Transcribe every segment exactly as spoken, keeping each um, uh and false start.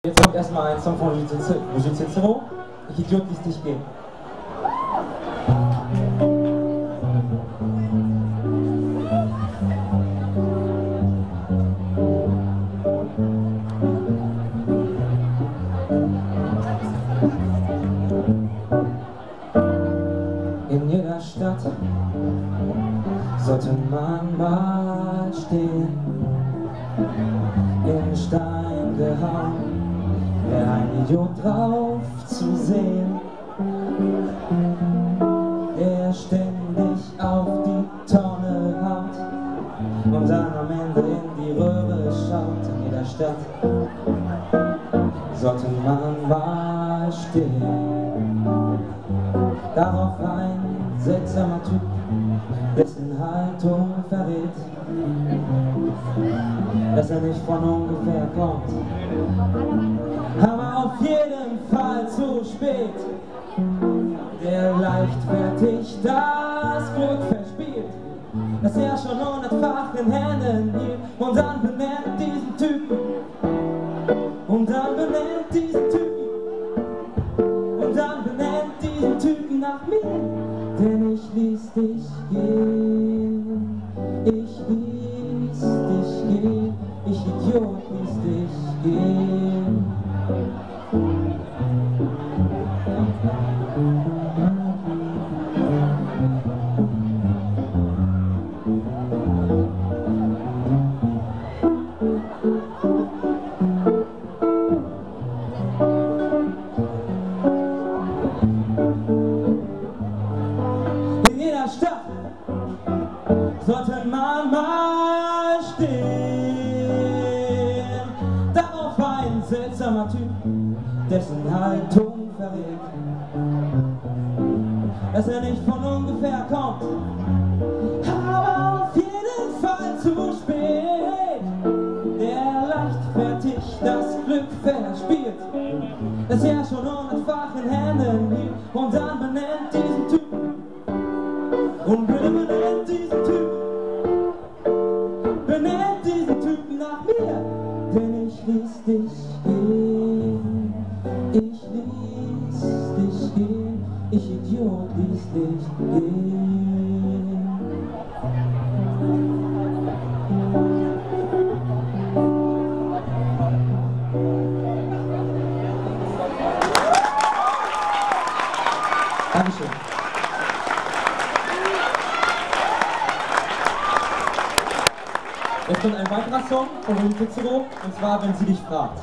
Jetzt kommt erstmal ein Song von Cicero, Ich Idiot, ließ dich gehen. In jeder Stadt sollte man mal stehen, in Stein gehauen, wäre ein Idiot drauf zu sehen, der ständig auf die Tonne haut und dann am Ende in die Röhre schaut. In jeder Stadt sollte man mal stehen. Darauf ein seltsamer Typ, dessen Haltung verrät, dass er nicht von ungefähr kommt, aber auf jeden Fall zu spät, der leichtfertig das Glück verspielt, das er schon hundertfach in Händen hielt, und dann benennt diesen Typen, und dann benennt diesen Typen, und dann benennt diesen Typen nach mir, denn ich ließ dich gehen, ich ließ dich gehen, ich Idiot ließ dich gehen. In jeder Stadt sollte man mal stehen, darauf ein seltsamer Typ, dessen Haltung verrät, dass er nicht von ungefähr kommt, aber auf jeden Fall zu spät, der leichtfertig das Glück verspielt, das er schon hundertfach in Händen hielt, und dann benennt diesen Typen, und bitte benennt diesen Typen, benennt diesen Typen nach mir, denn ich ließ dich gehen, ich ließ dich gehen, ich Idiot ließ dich gehen. Dankeschön. Jetzt kommt ein weiterer Song von Cicero, und zwar Wenn sie dich fragt.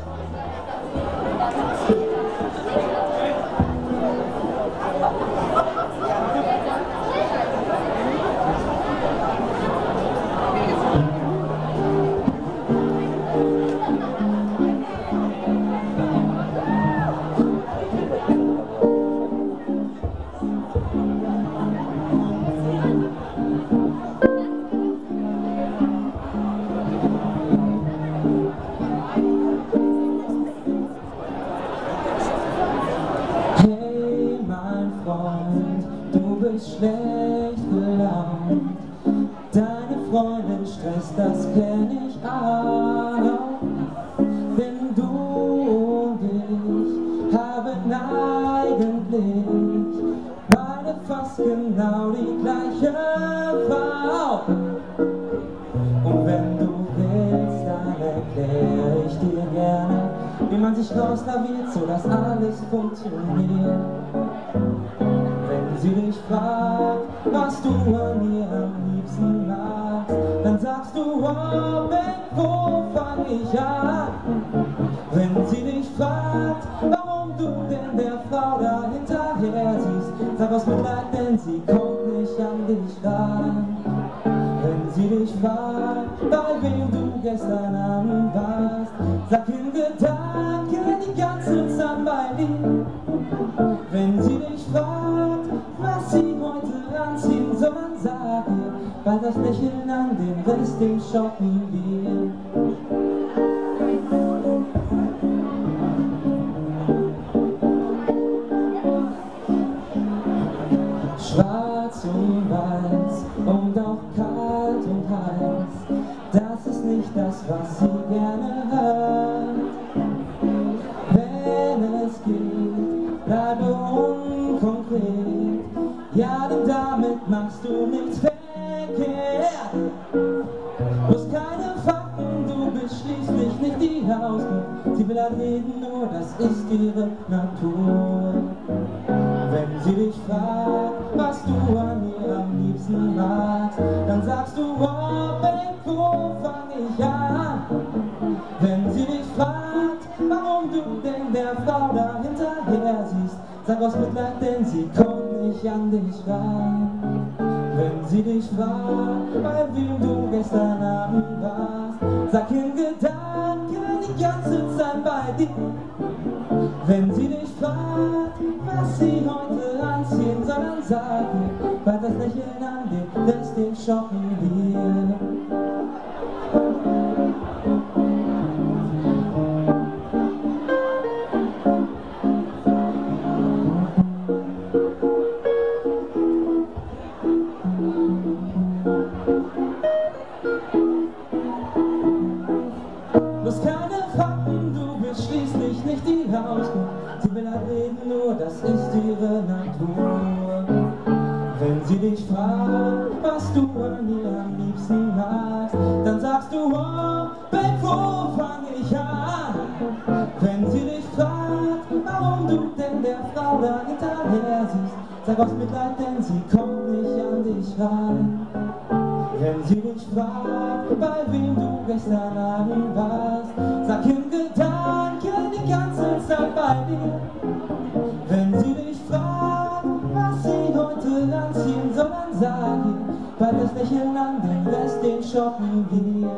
Schlecht gelaunt, deine Freundin stresst, das kenn ich auch, denn du und ich haben eigentlich beide fast genau die gleiche Frau. Und wenn du willst, dann erkläre ich dir gerne, wie man sich rauslaviert, so dass alles funktioniert. Wenn sie dich fragt, was du an ihr am liebsten magst, dann sagst du, oh, Ben, wo fang ich an? Wenn sie dich fragt, warum du denn der Frau da hinterher siehst, sag aus Mitleid, denn sie kommt nicht an dich ran. Wenn sie dich fragt, bei wem du gestern Abend warst, sag in Gedanken die ganze Zeit bei dir. Wenn sie dich fragt, was sie heute anziehen soll, dann sag ihr, weil das Lächeln an den Rest, den shoppen wir. Schwarz und weiß und auch kalt und heiß, das ist nicht das, was sie gerne hört. geht, bleibe unkonkret. Ja, denn damit machst du nichts verkehrt. Bloß keine Fakten, du bist schließlich nicht die Hausmutter. Sie will halt reden, nur das ist ihre Natur. Wenn sie dich fragt, was du an ihr am liebsten magst, dann sagst du, oh, Babe, wo fang ich an? Wenn sie dich fragt, warum du denn der Frau da hinterher siehst, sag aus Mitleid, denn sie kommt nicht an dich ran. Wenn sie dich fragt, bei wem du gestern Abend warst, sag in Gedanken die ganze Zeit bei dir. Wenn sie dich fragt, was sie heute anziehen soll, dann sag ihr, weil das Lächeln an dir lässt den Schocken wir. Bloß keine Fakten, du bist schließlich nicht die Hausmutter. Sie will halt reden, nur das ist ihre Natur. Wenn sie dich fragt, was du an ihr am liebsten magst, dann sagst du, oh, Babe, wo fang ich an? Wenn sie dich fragt, warum du denn der Frau da hinterher siehst, sag aus Mitleid, denn sie kommt nicht an dich ran. Wenn sie dich fragt, bei wem du gestern Abend warst, sag in Gedanken die ganze Zeit bei dir. Wenn sie dich fragt, was sie heute anziehen soll, dann sag ihr, weil das Lächeln an den Rest den shoppen wir.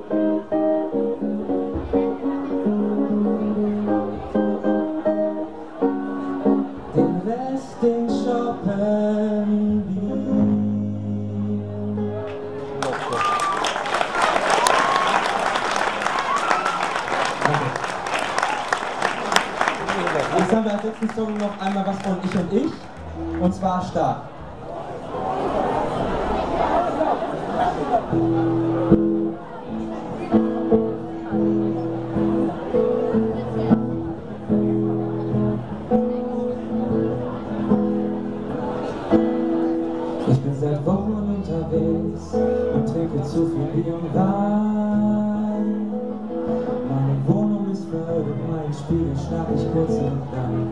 Den Rest den shoppen wir. Jetzt haben wir als letzten Song noch einmal was von Ich und Ich, und zwar Stark. Ich bin seit Wochen unterwegs und trinke zu viel Bier und Wein. Meine Wohnung ist verödet, mein Spiegel schlag ich kurz und dann.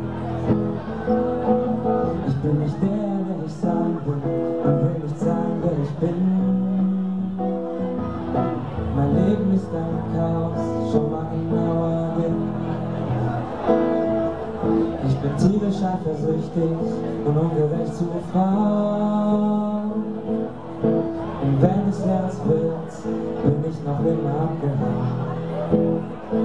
Ich bin nicht der, der ich sein will, und will nicht sein, wer ich bin. Mein Leben ist ein Chaos, schau mal genauer hin. Ich bin tierisch eifersüchtig und ungerecht zu Frauen. Und wenn es Herz wird, bin ich noch immer abgehauen.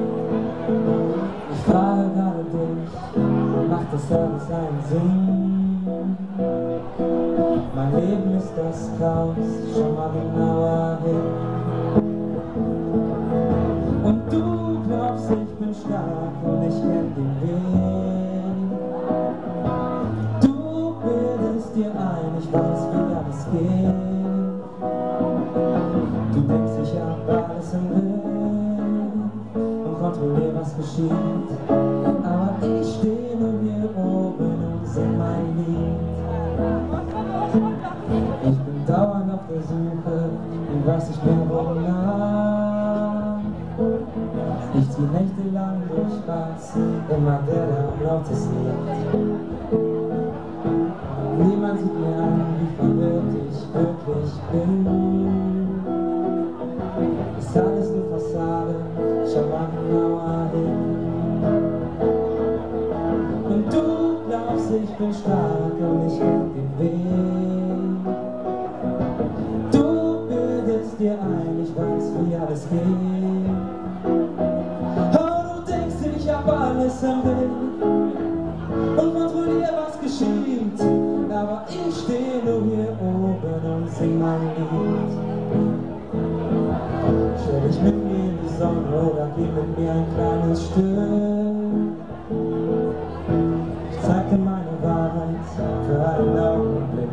Ich frage gerade dich, macht das alles einen Sinn? Mein Leben ist das Chaos, schau mal genauer hin. Und du glaubst, ich bin stark und ich kenn den Weg. Du bildest dir ein, ich weiß, wie alles geht. Du denkst, ich hab alles im Griff und kontrollier, was geschieht. Aber ich stehe nur hier oben und sing mein Lied. Ich bin dauernd auf der Suche und weiß nicht mehr wonach. Ich zieh nächtelang durch Spaß, immer der, der am lautesten lacht. Niemand sieht mir an, wie verwirrt ich wirklich bin. Ist alles nur Fassade, schau mal genauer hin. Und du glaubst, ich bin stark und ich kenn den Weg. Du bildest dir ein, ich weiß, wie alles geht. Oh, du denkst, ich hab alles im Blick und kontrollier, was geschieht. Aber ich steh nur hier oben und sing mein Lied. Stell dich mit mir in die Sonne oder geh mit mir ein kleines Stück. Ich zeig dir meine Wahrheit für einen Augenblick.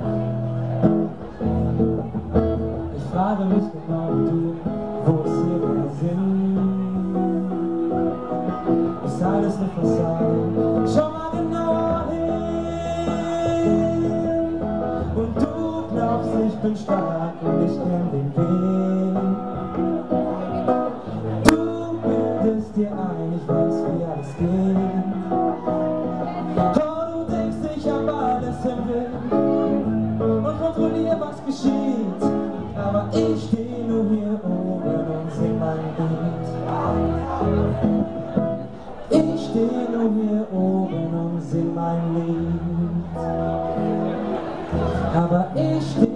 Ich frage mich genau wie du, wo ist hier der Sinn? Ist alles eine Fassade? Schau bin stark und ich kenn den Weg. Du bildest dir ein, ich weiß, wie alles geht. Oh, du denkst, ich hab alles im Blick und kontrollier, was geschieht. Aber ich steh nur hier oben und sing mein Lied. Ich steh nur hier oben und sing mein Lied. Aber ich steh